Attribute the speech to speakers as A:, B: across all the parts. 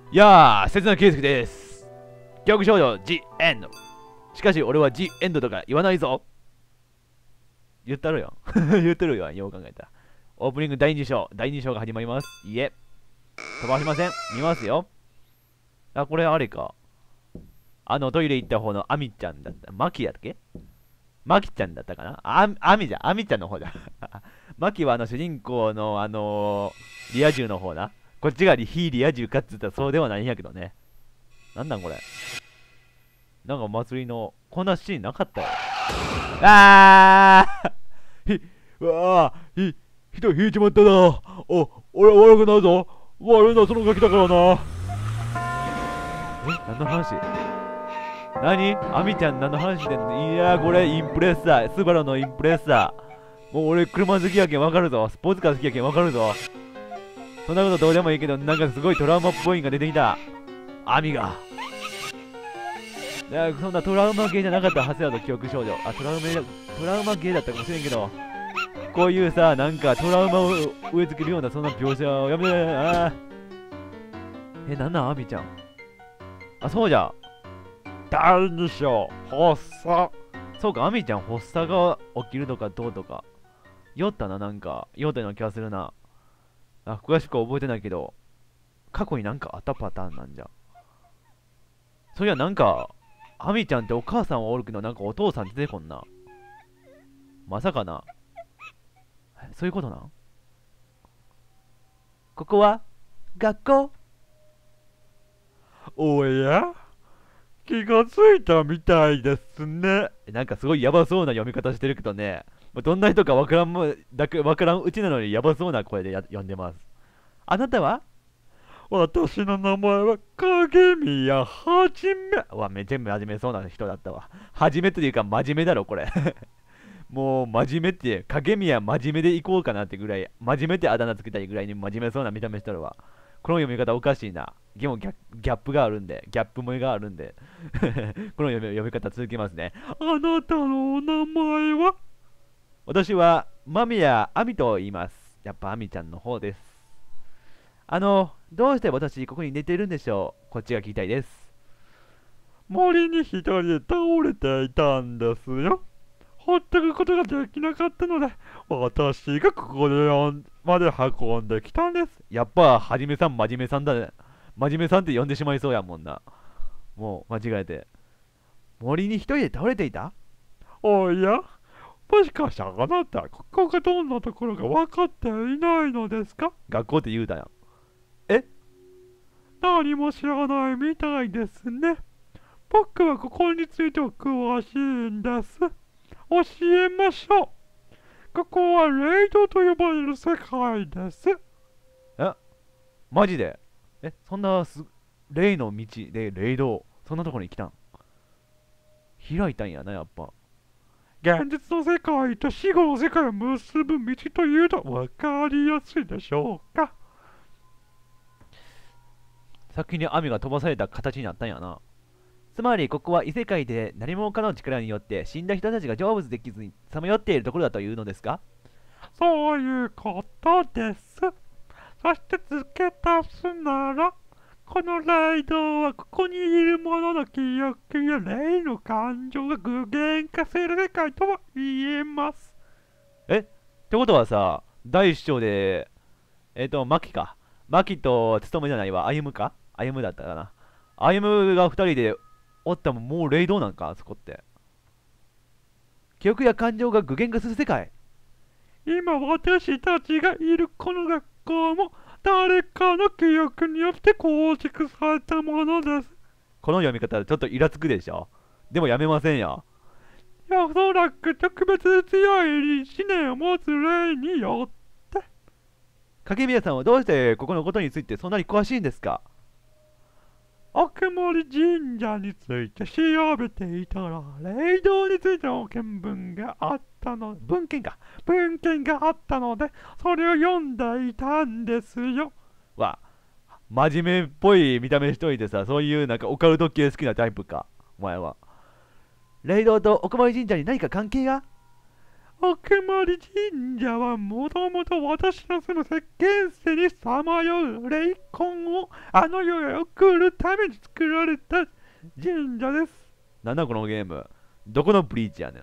A: やあ、切な圭介です。記憶少女 The End。しかし俺は The End とか言わないぞ。言ったるよ。言ってるよ、よう考えたら。オープニング第2章が始まります。いえ、飛ばしません。見ますよ。あ、これあれか。トイレ行った方のアミちゃんだった。マキだっけ？マキちゃんだったかな。アミちゃんの方だ。マキは主人公のリア充の方だ。こっちが非リア充かっつったらそうではないんやけどね。なんなんこれ。なんかお祭りの、こんなシーンなかったよ。うわぁ、人引いちまったな。俺は悪くないぞ。悪いのはそのガキだからな。何の話？アミちゃん何の話してんの？いやー、これインプレッサー。スバルのインプレッサー。もう俺車好きやけんわかるぞ。スポーツカー好きやけんわかるぞ。そんなことどうでもいいけど、なんかすごいトラウマっぽいんが出てきた。アミが。そんなトラウマ系じゃなかったはずやぞ、記憶少女。トラウマ系だったかもしれんけど、こういうさ、なんかトラウマを植え付けるようなそんな描写をやめて。なんなん、アミちゃん。そうじゃ。第2章、発作。そうか、アミちゃん、発作が起きるとかどうとか。酔ったな、なんか。酔ったような気がするな。詳しくは覚えてないけど、過去になんかあったパターンなんじゃ。そりゃなんか、アミちゃんってお母さんはおるけど、なんかお父さん出てこんな。まさかな。そういうことなん？ここは学校？おや？気がついたみたいですね。なんかすごいヤバそうな読み方してるけどね。どんな人かわからんうちなのにヤバそうな声で読んでます。あなたは？私の名前は影宮はじめ。全部真面目そうな人だったわ。はじめというか真面目だろ、これ。もう真面目って、影宮真面目でいこうかなってぐらい、真面目ってあだ名つけたいぐらいに真面目そうな見た目してるわ。この読み方おかしいな。でもギャップがあるんで、ギャップ萌えがあるんで。この読み方続けますね。あなたのお名前は？私は間宮亜美と言います。やっぱ亜美ちゃんの方です。どうして私ここに寝てるんでしょう？こっちが聞きたいです。森に一人で倒れていたんですよ。ほっとくことができなかったので、私がここまで運んできたんです。やっぱ、はじめさん、真面目さんだね。真面目さんって呼んでしまいそうやもんな。もう、間違えて。森に一人で倒れていた？おや、もしかしてあなた、ここがどんなところか分かっていないのですか？学校って言うたやん。え？何も知らないみたいですね。僕はここについては詳しいんです。教えましょう。ここは霊道と呼ばれる世界です。え？マジで？そんな霊の道で霊道、そんなとこに来たん？開いたんやな、やっぱ。現実の世界と死後の世界を結ぶ道というと分かりやすいでしょうか。先に網が飛ばされた形になったんやな。つまりここは異世界で何者かの力によって死んだ人たちが成仏できずにさまよっているところだというのですか？そういうことです。そして付け足すなら、このライドはここにいる者の記憶や霊の感情が具現化する世界とも言えます。ってことはさ、第一章で、マキか。マキと務じゃないわ、歩むか？歩むだったかな。歩むが二人でおったもん、もう霊道なんか、あそこって。記憶や感情が具現化する世界。今私たちがいるこの学校も誰かの記憶によって構築されたものです。この読み方ちょっとイラつくでしょ。でもやめませんよ。おそらく特別強い思念を持つ霊によって。影宮さんはどうしてここのことについてそんなに詳しいんですか？奥森神社について調べていたら、霊道についての見聞があったの、文献があったので、それを読んでいたんですよ。真面目っぽい見た目しといてさ、そういうなんかオカルト系好きなタイプか、お前は。霊道と奥森神社に何か関係が？
B: 奥森神社はもともと私の住む世間世にさまよう霊魂をあの世へ送るために作られた神社です。
A: なんだこのゲーム。どこのブリーチやねん。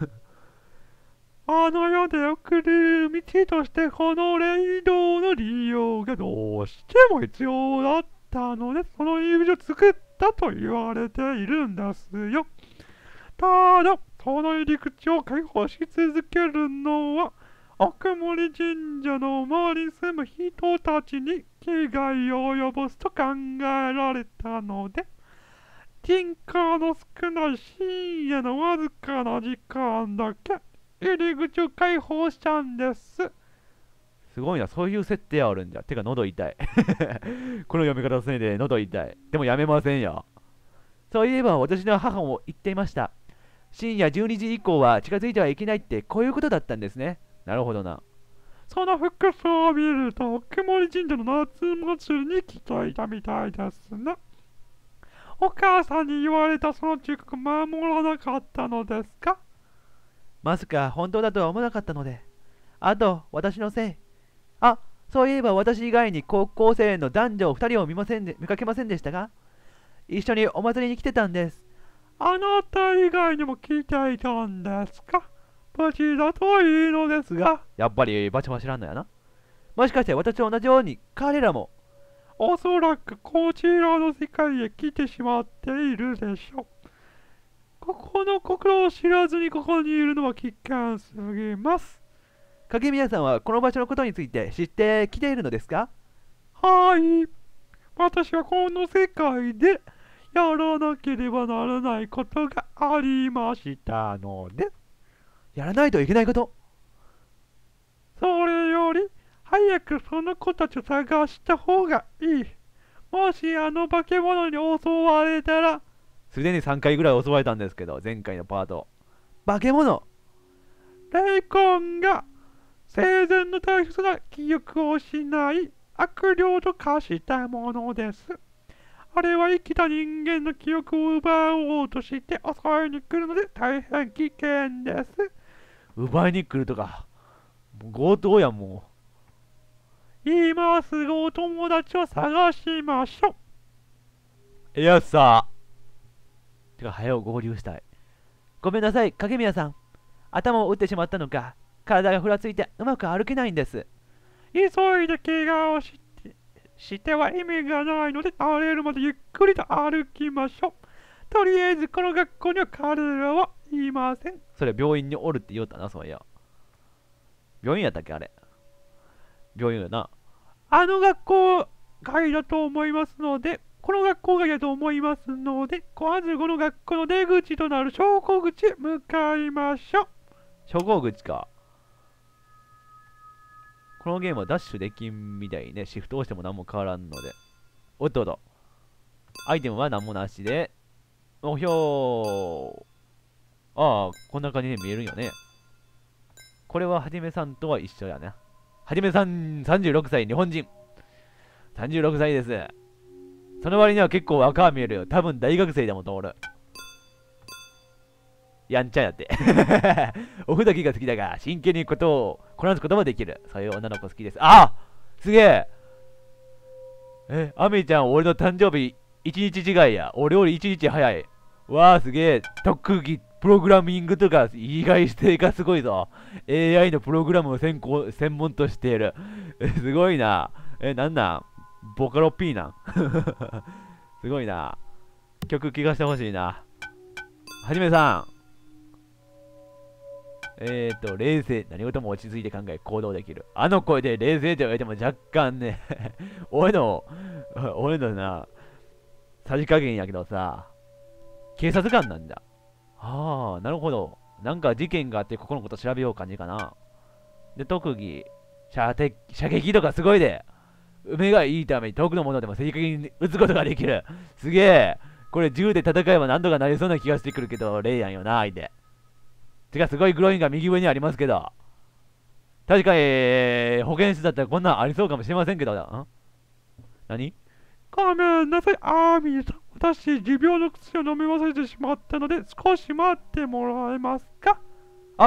B: あの世で送る道としてこの霊道の利用がどうしても必要だったので、その入り口を作ったと言われているんですよ。ただ、その入り口を開放し続けるのは、奥森神社の周りに住む人たちに危害を及ぼすと考えられたので、人口の少ない深夜のわずかな時間だけ入り口を開放したんです。
A: すごいな、そういう設定あるんじゃ。てか、喉痛い。この読み方せいで喉痛い。でもやめませんよ。そういえば私の母も言っていました。深夜12時以降は近づいてはいけないってこういうことだったんですね。なるほどな。
B: その服装を見ると、奥森神社の夏祭りに来ていたみたいですね。お母さんに言われたその忠告守らなかったのですか？
A: まさか本当だとは思わなかったので。あと、私のせい。あ、そういえば私以外に高校生の男女2人を見かけませんでしたが、一緒にお祭りに来てたんです。
B: あなた以外にも来ていたんですか？無事だといいのですが。
A: やっぱり場所は知らんのやな。もしかして私と同じように彼らも。
B: おそらくこちらの世界へ来てしまっているでしょう。ここの心を知らずにここにいるのは危険すぎます。
A: 影宮さんはこの場所のことについて知ってきているのですか？
B: はい。私はこの世界でやらなければならないことがありましたので。
A: やらないといけないこと。
B: それより早くその子たちを探した方がいい。もしあの化け物に襲われたら。
A: すでに3回ぐらい襲われたんですけど、前回のパート。化け物。
B: 霊魂が生前の大切な記憶を失い悪霊と化したものです。あれは生きた人間の記憶を奪おうとして襲いに来るので大変危険です。
A: 奪いに来るとか。強盗やも
B: 今すぐお友達を探しましょ
A: う。いやさ。てか、早う合流したい。ごめんなさい、影宮さん。頭を打ってしまったのか、体がふらついてうまく歩けないんです。
B: 急いで怪我をしては意味がないので、慣れるまでゆっくりと歩きましょう。とりあえずこの学校には彼らはいません。
A: それ病院におるって言おったな、そういや。病院やったっけあれ。病院やな。
B: あの学校外だと思いますので、この学校外だと思いますので、まずこの学校の出口となる昇降口へ向かいましょう。
A: 昇降口か。このゲームはダッシュできんみたいね。シフト押しても何も変わらんので。おっとっと。アイテムは何もなしで。おひょー。ああ、こんな感じで見えるんよね。これははじめさんとは一緒やね。はじめさん、36歳、日本人。36歳です。その割には結構若見えるよ。多分大学生でも通る。やんちゃやって。おふだけが好きだが、真剣にことをこなすこともできる。そういう女の子好きです。あ、すげえ。アメちゃん、俺の誕生日1日違いや。俺より1日早い。わあ、すげえ。特技、プログラミングとか意外性がすごいぞ。AI のプログラムを専門としている。すごいな。なんなんボカロ P なんすごいな。曲聴かせてほしいな。はじめさん。冷静。何事も落ち着いて考え、行動できる。あの声で冷静と言われても若干ね俺のな、さじ加減やけどさ、警察官なんだ。ああ、なるほど。なんか事件があってここのこと調べよう感じかな。で、特技、射撃とかすごいで。目がいいために遠くのものでも正確に撃つことができる。すげえ。これ銃で戦えば何とかなりそうな気がしてくるけど、レイヤンよな、相手。てかすごいグロインが右上にありますけど。確かに、保健室だったらこんなんありそうかもしれませんけど。何？
B: ごめんなさい、アーミーさん。私、持病の薬を飲み忘れてしまったので、少し待ってもらえますか？
A: あ、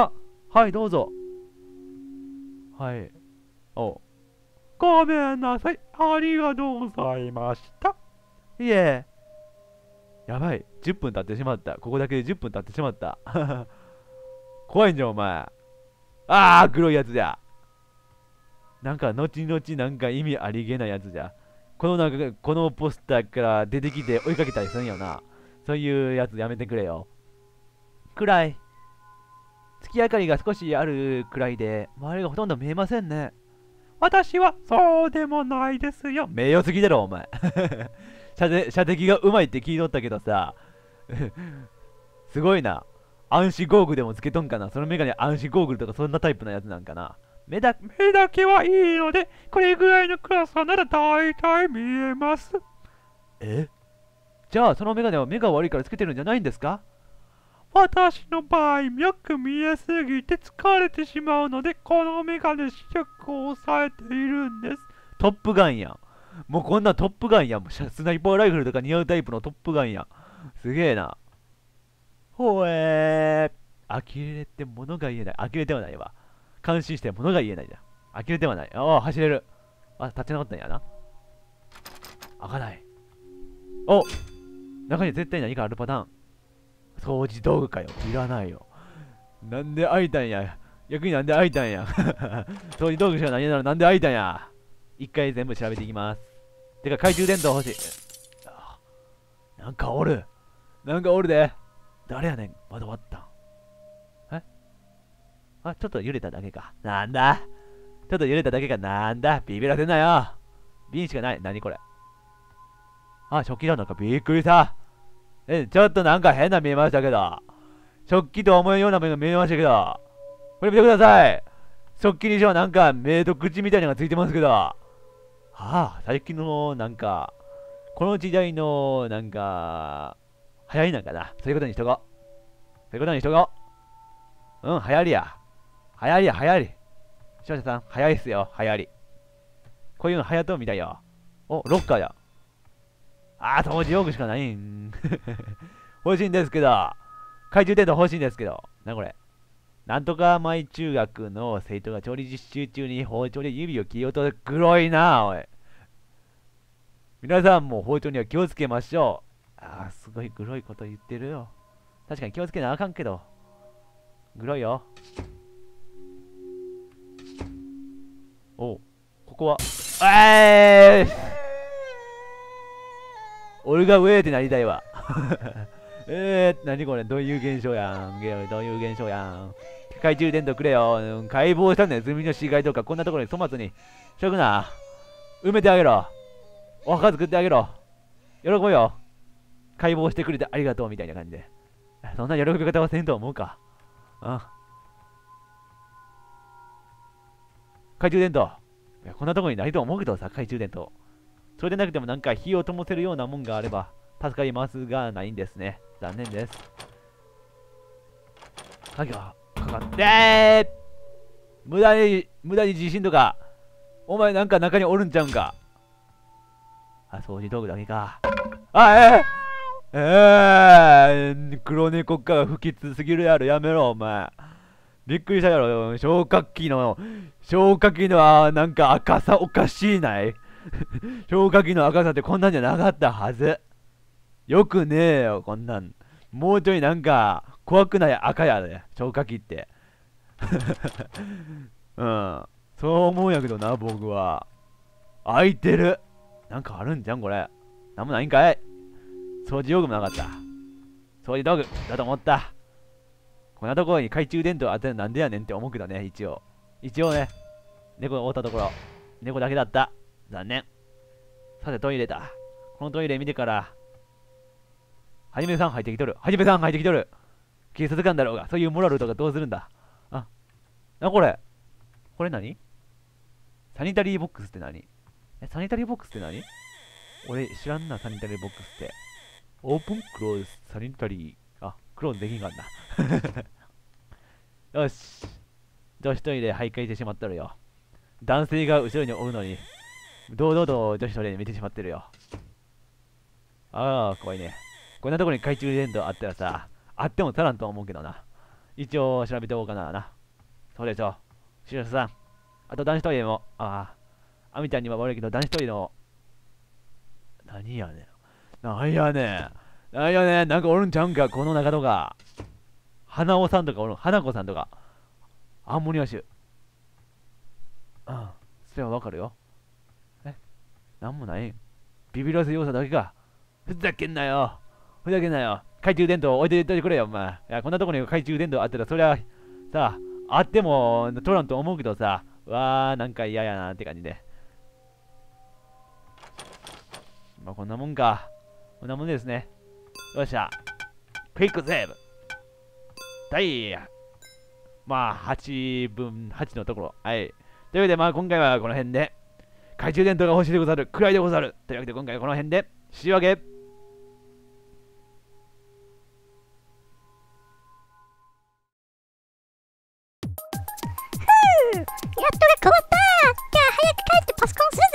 A: はい、どうぞ。はい。お、
B: ごめんなさい。ありがとうございました。
A: いえ。やばい。10分経ってしまった。ここだけで10分経ってしまった。怖いんじゃん、お前。ああ、黒いやつじゃ。なんか、後々なんか意味ありげなやつじゃ。このポスターから出てきて追いかけたりするんよな。そういうやつやめてくれよ。暗い。月明かりが少しあるくらいで、周りがほとんど見えませんね。
B: 私はそうでもないですよ。
A: 名誉すぎだろ、お前。射的がうまいって聞いとったけどさ。すごいな。暗視ゴーグルでもつけとんかな。そのメガネ暗視ゴーグルとかそんなタイプのやつなんかな。
B: 目だけはいいので、これぐらいの暗さなら大体見えます。
A: え、じゃあそのメガネは目が悪いからつけてるんじゃないんですか？
B: 私の場合、よく見えすぎて疲れてしまうので、このメガネ視力を抑えているんです。
A: トップガンやん。もうこんなトップガンやん。スナイパーライフルとか似合うタイプのトップガンやん。すげえな。ほえー。呆れて物が言えない。呆れてはないわ。感心して物が言えないじゃん。呆れてはない。ああ、走れる。あ、立ち直ったんやな。開かない。お、中に絶対何かあるパターン。掃除道具かよ。いらないよ。なんで開いたんや。逆になんで開いたんや。掃除道具しかないならなんで開いたんや。一回全部調べていきます。てか懐中電灯欲しい。なんかおる。なんかおるで。誰やねん。窓割ったん。え、あ、ちょっと揺れただけか。なんだ。ちょっと揺れただけか。なんだ。ビビらせんなよ。瓶しかない。何これ。あ、食器だ。なんかびっくりした。ちょっとなんか変な見えましたけど。食器と思うような目が見えましたけど。これ見てください。食器にしてはなんか目と口みたいなのがついてますけど。はあ、最近のなんか、この時代のなんか、流行りなんかな。そういうことにしとこう。そういうことにしとこう。うん、流行りや。流行りや、流行り。視聴者さん、流行りっすよ、流行り。こういうの流行っとるみたいよ。お、ロッカーや。あー、掃除用具しかないん。欲しいんですけど。懐中電灯欲しいんですけど。な、これ。なんとか前中学の生徒が調理実習中に包丁で指を切り落とす。黒いな、おい。皆さんも包丁には気をつけましょう。あー、すごい黒いこと言ってるよ。確かに気をつけなあかんけど。黒いよ。おう、ここは。俺が上ってなりたいわ。何これ、どういう現象やん。どういう現象やん。懐中電灯くれよ。解剖したネズミの死骸とかこんなところに粗末にしとくな。埋めてあげろ。お墓作ってあげろ。喜ぶよ。解剖してくれてありがとうみたいな感じで。そんな喜び方はせんと思うか。あ、懐中電灯。いや、こんなところにないと思うけどさ、懐中電灯。それでなくてもなんか火を灯せるようなもんがあれば助かりますがないんですね。残念です。鍵がかかって無駄に地震とか。お前なんか中におるんちゃうんか。あ、掃除道具だけか。あ、黒猫か不吉すぎるやろ。やめろ、お前。びっくりしたやろ。消火器のなんか赤さおかしいない。消火器の赤さってこんなんじゃなかったはず。よくねえよ、こんなん。もうちょいなんか怖くない赤やで、消火器って。うん。そう思うんやけどな、僕は。開いてる。なんかあるんじゃん、これ。なんもないんかい。掃除用具もなかった。掃除道具だと思った。こんなところに懐中電灯当てるのなんでやねんって思うけどね、一応。一応ね。猫がおったところ。猫だけだった。残念。さて、トイレだ。このトイレ見てから、はじめさん入ってきとる。はじめさん入ってきとる。警察官だろうが、そういうモラルとかどうするんだ。あ、これ。これ何？サニタリーボックスって何？サニタリーボックスって何？俺知らんな、サニタリーボックスって。オープンクローズ、サニタリー。あ、クローズできんかんな。よし。女子トイレ徘徊してしまったるよ。男性が後ろにおるのに、堂々と女子トイレ見てしまってるよ。ああ、怖いね。こんなところに懐中電灯あったらさ、あっても足らんと思うけどな。一応調べておこうかな。 そうでしょ。シュさん。あと男子トイレも、アミちゃんにも悪いけど、男子トイレの、何やねん。なんやねん。なんやねん。なんかおるんちゃうんか、この中とか。花尾さんとかおるん、花子さんとか。アンモニア臭。うん。それはわかるよ。なんもないん。ビビらせ要素だけか。ふざけんなよ。ふざけんなよ。懐中電灯置いておいてくれよ、お前。いや、こんなとこに懐中電灯あったら、そりゃ、さあっても取らんと思うけどさ、なんか嫌やなって感じで。まあ、こんなもんか。こんなもんですね。よっしゃ。クイックセーブ。まあ、8分8のところ。はい。というわけで、まあ、今回はこの辺で、懐中電灯が欲しいでござる。暗いでござる。というわけで、今回はこの辺で、仕上げ。
C: やっとが変わった。じゃあ早く帰ってパソコンする